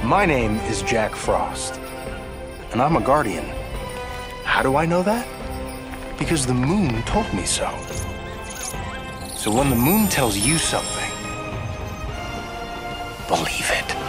My name is Jack Frost, and I'm a guardian. How do I know that? Because the moon told me so. So when the moon tells you something, believe it.